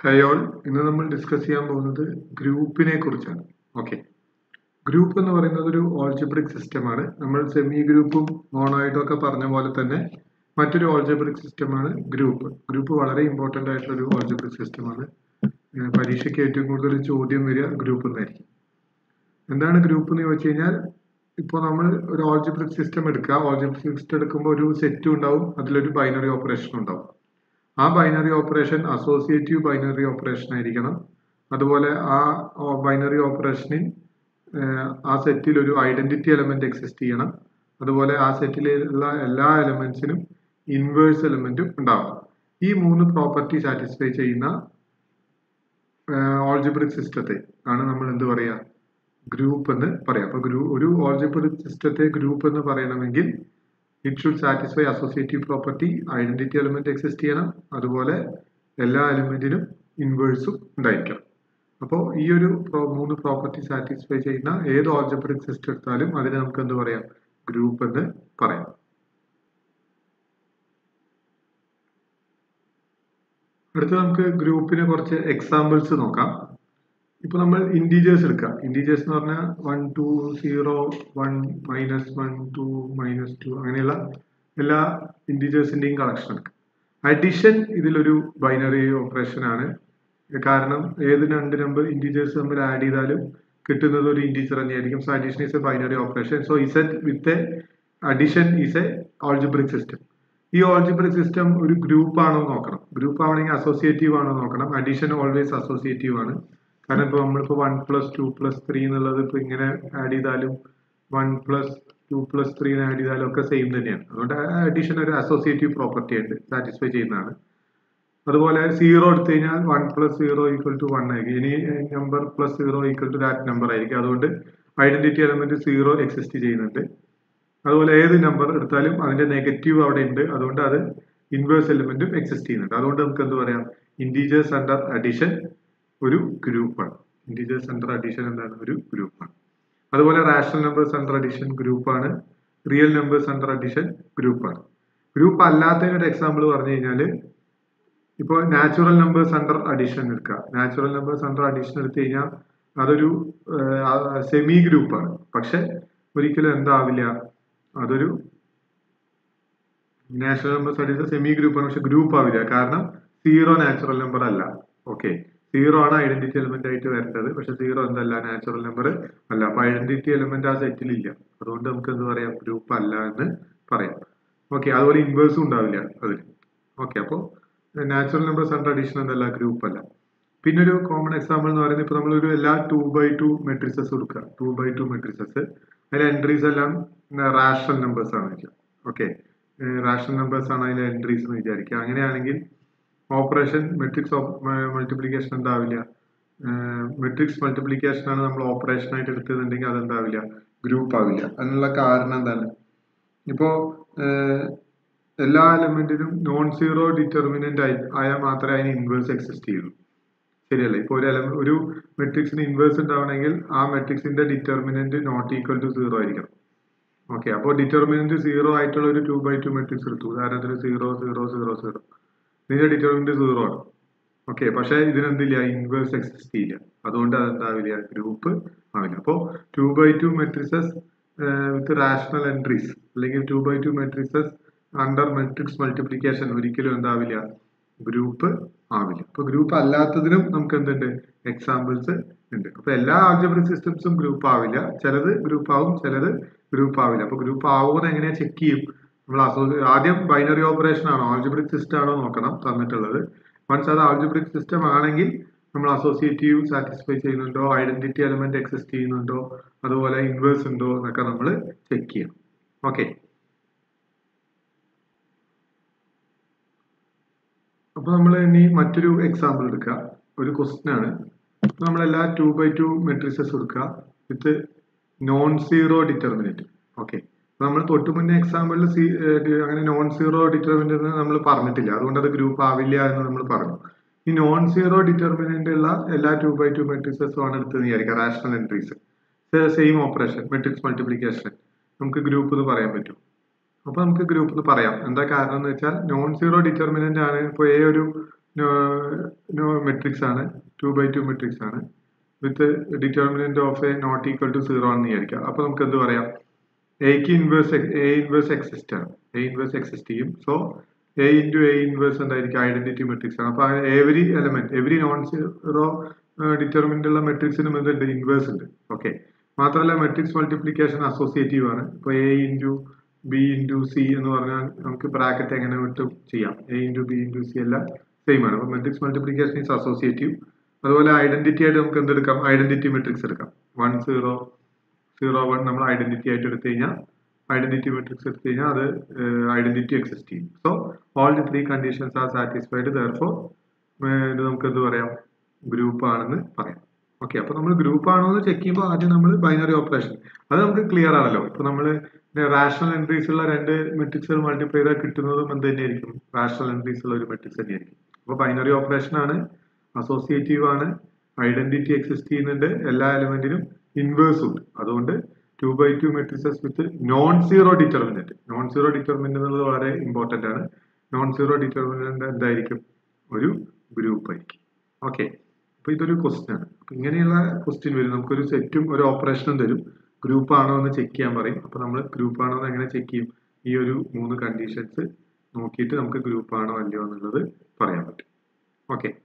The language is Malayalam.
ഹൈ ഓൾ, ഇന്ന് നമ്മൾ ഡിസ്കസ് ചെയ്യാൻ പോകുന്നത് ഗ്രൂപ്പിനെ കുറിച്ചാണ്. ഓക്കെ, ഗ്രൂപ്പ് എന്ന് പറയുന്നത് ഒരു ഓൾജിബ്രിക് സിസ്റ്റമാണ്. നമ്മൾ സെമി ഗ്രൂപ്പും മോണോയിഡും ഒക്കെ പറഞ്ഞ പോലെ തന്നെ മറ്റൊരു ഓൾജിബ്രിക് സിസ്റ്റമാണ് ഗ്രൂപ്പ്. ഗ്രൂപ്പ് വളരെ ഇമ്പോർട്ടൻ്റ് ആയിട്ടുള്ള ഒരു ഓൾജിബ്രിക് സിസ്റ്റമാണ്. പരീക്ഷയ്ക്ക് ഏറ്റവും കൂടുതൽ ചോദ്യം വരിക ഗ്രൂപ്പ് എന്നായിരിക്കും. എന്താണ് ഗ്രൂപ്പ് എന്ന് ചോദിച്ചു കഴിഞ്ഞാൽ, ഇപ്പോൾ നമ്മൾ ഒരു ഓൾജിബ്രിക് സിസ്റ്റം എടുക്കുക. ഓൾജിബ്രിക് സിസ്റ്റം എടുക്കുമ്പോൾ ഒരു സെറ്റും ഉണ്ടാവും, അതിലൊരു ബൈനറി ഓപ്പറേഷൻ ഉണ്ടാവും. ആ binary operation associative binary operation ആയിരിക്കണം. അതുപോലെ ആ ബൈനറി ഓപ്പറേഷനിൽ ആ സെറ്റിൽ ഒരു ഐഡന്റിറ്റി എലമെന്റ് എക്സിസ്റ്റ് ചെയ്യണം. അതുപോലെ ആ സെറ്റിലുള്ള എല്ലാ എലമെന്റ്സിനും ഇൻവേഴ്സ് എലമെന്റും ഉണ്ടാവണം. ഈ മൂന്ന് പ്രോപ്പർട്ടി സാറ്റിസ്ഫൈ ചെയ്യുന്ന ഓൾജിബ്രിക് സിസ്റ്റത്തെ ആണ് നമ്മൾ എന്ത് പറയാ, ഗ്രൂപ്പ് എന്ന് പറയാം. അപ്പൊ ഒരു ഓൾജിബ്രിക് സിസ്റ്റത്തെ ഗ്രൂപ്പ് എന്ന് പറയണമെങ്കിൽ it should satisfy associative property, identity element exist ചെയ്യണം, അതുപോലെ എല്ലാ എലിമെന്റിനും ഇൻവേഴ്സും ഉണ്ടായിരിക്കണം. അപ്പോൾ ഈ ഒരു മൂന്ന് പ്രോപ്പർട്ടി സാറ്റിസ്ഫൈ ചെയ്യുന്ന ഏത് ഓൾജിബ്രിക് സിസ്റ്റം എടുത്താലും അതിനെ നമുക്ക് എന്ത് പറയാം, ഗ്രൂപ്പ് എന്ന് പറയാം. അടുത്ത് നമുക്ക് ഗ്രൂപ്പിന് കുറച്ച് എക്സാമ്പിൾസ് നോക്കാം. ഇപ്പൊ നമ്മൾ ഇന്റീജേഴ്സ് എടുക്കാം. ഇന്റീജേഴ്സ് എന്ന് പറഞ്ഞാൽ 1 2 0 1 -1 2 -2 അങ്ങനെയുള്ള എല്ലാ ഇന്റീജേഴ്സിന്റെയും കളക്ഷൻ എടുക്കാം. അഡിഷൻ ഇതിലൊരു ബൈനറി ഓപ്പറേഷൻ ആണ്. കാരണം ഏത് രണ്ട് നമ്പർ ഇന്റീജേഴ്സ് തമ്മിൽ ആഡ് ചെയ്താലും കിട്ടുന്നത് ഒരു ഇന്റീജർ തന്നെയായിരിക്കും. So addition is a binary operation. So Z set with a addition is a algebraic system. ഈ ഓൾജിബ്രിക് സിസ്റ്റം ഒരു ഗ്രൂപ്പ് ആണോ നോക്കണം. ഗ്രൂപ്പ് ആവണമെങ്കിൽ അസോസിയേറ്റീവ് ആണോ നോക്കണം. അഡിഷൻ ഓൾവേസ് അസോസിയേറ്റീവ് ആണ്. കാരണം ഇപ്പോൾ നമ്മളിപ്പോൾ 1 + 2 + 3 എന്നുള്ളത് ഇപ്പോൾ ഇങ്ങനെ ആഡ് ചെയ്താലും 1 + 2 + 3 ആഡ് ചെയ്താലും ഒക്കെ സെയിം തന്നെയാണ്. അതുകൊണ്ട് അഡീഷൻ ഒരു അസോസിയേറ്റീവ് പ്രോപ്പർട്ടി ആയിട്ട് സാറ്റിസ്ഫൈ ചെയ്യുന്നതാണ്. അതുപോലെ 0 എടുത്തു കഴിഞ്ഞാൽ 1 + 0 = 1 ആയിരിക്കും. ഇനി നമ്പർ +0 = ദാറ്റ് നമ്പർ ആയിരിക്കും. അതുകൊണ്ട് ഐഡന്റിറ്റി എലമെന്റ് 0 എക്സിസ്റ്റ് ചെയ്യുന്നുണ്ട്. അതുപോലെ ഏത് നമ്പർ എടുത്താലും അതിന്റെ നെഗറ്റീവ് അവിടെ ഉണ്ട്. അതുകൊണ്ട് അത് ഇൻവേഴ്സ് എലമെന്റും എക്സിസ്റ്റ് ചെയ്യുന്നുണ്ട്. അതുകൊണ്ട് നമുക്ക് എന്ത് പറയാം, ഇന്റീജേഴ്സ് അണ്ടർ അഡിഷൻ ഒരു ഗ്രൂപ്പാണ്. ഇന്റീജേഴ്സ് അണ്ടർ അഡിഷൻ എന്താണ്, ഒരു ഗ്രൂപ്പാണ്. അതുപോലെ റാഷണൽ നമ്പേഴ്സ് അണ്ടർ അഡിഷൻ ഗ്രൂപ്പാണ്. റിയൽ നമ്പേഴ്സ് അണ്ടർ അഡിഷൻ ഗ്രൂപ്പാണ്. ഗ്രൂപ്പ് അല്ലാത്തതിന് ഒരു എക്സാമ്പിൾ പറഞ്ഞു കഴിഞ്ഞാൽ, ഇപ്പോൾ നാച്ചുറൽ നമ്പേഴ്സ് അണ്ടർ അഡിഷൻ എടുക്കുക. നാച്ചുറൽ നമ്പേഴ്സ് അണ്ടർ അഡിഷൻ എടുത്തു കഴിഞ്ഞാൽ അതൊരു സെമി ഗ്രൂപ്പാണ്. പക്ഷെ ഒരിക്കലും എന്താവില്ല, അതൊരു നാച്ചുറൽ നമ്പേഴ്സ് അഡിഷൻ സെമി ഗ്രൂപ്പാണ്, പക്ഷെ ഗ്രൂപ്പ് ആവില്ല. കാരണം 0 നാച്ചുറൽ നമ്പർ അല്ല. ഓക്കെ, 0 ആണ് ഐഡന്റിറ്റി എലമെന്റ് ആയിട്ട് വരേണ്ടത്. പക്ഷെ 0 എന്തല്ല, നാച്ചുറൽ നമ്പർ അല്ല. അപ്പൊ ഐഡന്റിറ്റി എലമെന്റ് ആ സെറ്റിൽ ഇല്ല. അതുകൊണ്ട് നമുക്ക് എന്ത് പറയാം, ഗ്രൂപ്പ് അല്ല എന്ന് പറയാം. ഓക്കെ, അതുപോലെ ഇൻവേഴ്സും ഉണ്ടാവില്ല അതിൽ. ഓക്കെ, അപ്പോൾ നാച്ചുറൽ നമ്പേഴ്സ് അണ്ടർ അഡീഷൻ എന്തല്ല, ഗ്രൂപ്പ് അല്ല. പിന്നെ ഒരു കോമൺ എക്സാമ്പിൾ എന്ന് പറയുന്നത്, ഇപ്പൊ നമ്മളൊരു എല്ലാ 2x2 മെട്രിസസ് കൊടുക്കുക. 2x2 മെട്രിസസ്, അതിലെ എൻട്രീസ് എല്ലാം റാഷണൽ നമ്പേഴ്സ് ആണ് വെക്കുക. ഓക്കെ, റാഷണൽ നമ്പേഴ്സ് ആണ് അതിലെ എൻട്രീസ് എന്ന് വിചാരിക്കുക. അങ്ങനെയാണെങ്കിൽ ഓപ്പറേഷൻ മെട്രിക്സ് മൾട്ടിപ്ലിക്കേഷൻ എന്താവില്ല, മെട്രിക്സ് മൾട്ടിപ്ലിക്കേഷൻ ആണ് നമ്മൾ ഓപ്പറേഷൻ ആയിട്ട് എടുത്തതുണ്ടെങ്കിൽ അതെന്താവില്ല, ഗ്രൂപ്പ് ആവില്ല. അതിനുള്ള കാരണം എന്താണ്, ഇപ്പോ എല്ലാ എലമെന്റിനും നോൺ സീറോ ഡിറ്റർമിനന്റ് ആയാൽ മാത്രമേ അതിന് ഇൻവേഴ്സ് എക്സിസ്റ്റ് ചെയ്യുള്ളൂ. ശരിയല്ലേ? ഇപ്പൊ ഒരു മെട്രിക്സിന് ഇൻവേഴ്സ് ഉണ്ടാവണമെങ്കിൽ ആ മെട്രിക്സിന്റെ ഡിറ്റർമിനന്റ് ≠0 ആയിരിക്കണം. ഓക്കെ, അപ്പോൾ ഡിറ്റർമിനന്റ് 0 ആയിട്ടുള്ള ഒരു 2x2 മെട്രിക്സ് എടുത്തു. ഉദാഹരണത്തിന് 0 0 0 0, ഇതിന്റെ ഡിറ്റർമിനന്റ് 0 ആണ്. ഓക്കെ, പക്ഷെ ഇതിനെന്തില്ല, ഇൻവേഴ്സ് എക്സിസ്റ്റ് ചെയ്യില്ല. അതുകൊണ്ട് അതെന്താവില്ല, ഗ്രൂപ്പ് ആവില്ല. അപ്പോൾ 2x2 മെട്രിസസ് വിത്ത് റാഷണൽ എൻട്രീസ് അല്ലെങ്കിൽ 2x2 matrices under matrix multiplication ഒരിക്കലും എന്താവില്ല, ഗ്രൂപ്പ് ആവില്ല. അപ്പൊ ഗ്രൂപ്പ് അല്ലാത്തതിനും നമുക്ക് എന്തുണ്ട്, എക്സാമ്പിൾസ് ഉണ്ട്. അപ്പൊ എല്ലാ ആൾജിബ്രിക് സിസ്റ്റംസും ഗ്രൂപ്പ് ആവില്ല. ചിലത് ഗ്രൂപ്പ് ആവും, ചിലത് ഗ്രൂപ്പ് ആവില്ല. അപ്പൊ ഗ്രൂപ്പ് ആവുമെന്ന് എങ്ങനെയാ ചെക്ക് ചെയ്യും? നമ്മൾ ആദ്യം ബൈനറി ഓപ്പറേഷൻ ആണോ ആൾജിബ്രിക് സിസ്റ്റം ആണോ നോക്കണം തന്നിട്ടുള്ളത്. വൺസ് അത് ആൾജിബ്രിക് സിസ്റ്റം ആണെങ്കിൽ നമ്മൾ അസോസിയേറ്റീവ് സാറ്റിസ്ഫൈ ചെയ്യുന്നുണ്ടോ, ഐഡന്റിറ്റി എലമെന്റ് എക്സിസ്റ്റ് ചെയ്യുന്നുണ്ടോ, അതുപോലെ ഇൻവേഴ്സ് ഉണ്ടോ എന്നൊക്കെ നമ്മൾ ചെക്ക് ചെയ്യണം. ഓക്കെ, അപ്പൊ നമ്മൾ ഇനി മറ്റൊരു എക്സാമ്പിൾ എടുക്കുക. ഒരു ക്വസ്റ്റ്യൻ ആണ്. നമ്മളെല്ലാ 2x2 മെട്രിസസ് എടുക്കുക with non zero determinant. Okay, നമ്മൾ തൊട്ട് മുന്നേ എക്സാമ്പിളിൽ അങ്ങനെ നോൺ സീറോ ഡിറ്റർമിനന്റ് നമ്മൾ പറഞ്ഞിട്ടില്ല. അതുകൊണ്ട് അത് ഗ്രൂപ്പ് ആവില്ല എന്ന് നമ്മൾ പറഞ്ഞു. ഈ നോൺ സീറോ ഡിറ്റർമിനന്റ് ഉള്ള എല്ലാ 2x2 മെട്രിസസും ആണ് എടുത്തെന്ന് വിചാരിക്കുക, rational entries. Same operation matrix multiplication നമുക്ക് ഗ്രൂപ്പ് എന്ന് പറയാൻ പറ്റും. അപ്പൊ നമുക്ക് ഗ്രൂപ്പ് എന്ന് പറയാം. എന്താ കാരണം എന്ന് വെച്ചാൽ നോൺ സീറോ ഡിറ്റർമിനന്റ് ആണ്. ഇപ്പോൾ എ ഒരു മെട്രിക്സ് ആണ്, 2x2 മെട്രിക്സ് ആണ്, with determinant of A not equal to 0 ആണെന്ന് വിചാരിക്കുക. അപ്പൊ നമുക്ക് എന്ത് പറയാം, എക്ക് ഇൻവേഴ്സ് എക്സിസ്റ്റ് ആണ്, എ ഇൻവേഴ്സ് എക്സിസ്റ്റ് ചെയ്യും. So A into A inverse എന്തായിരിക്കും, ഐഡന്റിറ്റി മെട്രിക്സ് ആണ്. അപ്പൊ every element, every non zero determinant ഉള്ള മെട്രിക്സിനും എന്തുണ്ട്, ഇൻവേഴ്സ് ഉണ്ട്. ഓക്കെ, മാത്രമല്ല മെട്രിക്സ് മൾട്ടിപ്ലിക്കേഷൻ അസോസിയേറ്റീവ് ആണ്. ഇപ്പൊ A into B into C എന്ന് പറഞ്ഞാൽ നമുക്ക് ബ്രാക്കറ്റ് എങ്ങനെ വിട്ട് ചെയ്യാം, A into B into C എല്ലാം സെയിം ആണ്. അപ്പൊ മെട്രിക്സ് മൾട്ടിപ്ലിക്കേഷൻ ഈസ് അസോസിയേറ്റീവ്. അതുപോലെ ഐഡന്റിറ്റി ആയിട്ട് നമുക്ക് എന്തെടുക്കാം, ഐഡന്റിറ്റി മെട്രിക്സ് എടുക്കാം. 1 0 0 1 നമ്മൾ ഐഡന്റിറ്റി ആയിട്ട് എടുത്തു കഴിഞ്ഞാൽ, ഐഡന്റിറ്റി മെട്രിക്സ് എടുത്തു കഴിഞ്ഞാൽ അത് ഐഡന്റിറ്റി എക്സിസ്റ്റ് ചെയ്യും. So all the 3 conditions are satisfied, therefore ഇത് നമുക്ക് എന്ത് പറയാം, ഗ്രൂപ്പ് ആണെന്ന് പറയാം. ഓക്കെ, അപ്പൊ നമ്മൾ ഗ്രൂപ്പ് ആണോ എന്ന് ചെക്ക് ചെയ്യുമ്പോൾ ആദ്യം നമ്മൾ ബൈനറി ഓപ്പറേഷൻ, അത് നമുക്ക് ക്ലിയർ ആണല്ലോ. ഇപ്പൊ നമ്മൾ റാഷണൽ എൻട്രീസ് ഉള്ള രണ്ട് മെട്രിക്സുകൾ മൾട്ടിപ്ലൈ ചെയ്താൽ കിട്ടുന്നതും എന്ത് തന്നെയായിരിക്കും, റാഷണൽ എൻട്രീസ് ഉള്ള ഒരു മെട്രിക്സ് തന്നെയായിരിക്കും. അപ്പൊ ബൈനറി ഓപ്പറേഷൻ ആണ്, അസോസിയേറ്റീവ് ആണ്, ഐഡന്റിറ്റി എക്സിസ്റ്റ് ചെയ്യുന്നുണ്ട്, എല്ലാ എലിമെന്റിനും ഇൻവേഴ്സും ഉണ്ട്. അതുകൊണ്ട് 2x2 matrices with non zero determinant. Non zero determinant എന്നുള്ളത് വളരെ ഇമ്പോർട്ടന്റ് ആണ്. നോൺ സീറോ ഡിറ്റർമിനന്റ് എന്തായിരിക്കും, ഒരു ഗ്രൂപ്പ് ആയിരിക്കും. ഓക്കെ, അപ്പൊ ഇതൊരു ക്വസ്റ്റ്യൻ ആണ്. ഇങ്ങനെയുള്ള ക്വസ്റ്റ്യൻ വരും, നമുക്കൊരു സെറ്റും ഒരു ഓപ്പറേഷനും തരും, ഗ്രൂപ്പ് ആണോ എന്ന് ചെക്ക് ചെയ്യാൻ പറയും. അപ്പൊ നമ്മൾ ഗ്രൂപ്പ് ആണോ എന്ന് എങ്ങനെ ചെക്ക് ചെയ്യും, ഈ ഒരു 3 കണ്ടീഷൻസ് നോക്കിയിട്ട് നമുക്ക് ഗ്രൂപ്പ് ആണോ അല്ലയോ എന്നുള്ളത് പറയാൻ പറ്റും. ഓക്കെ.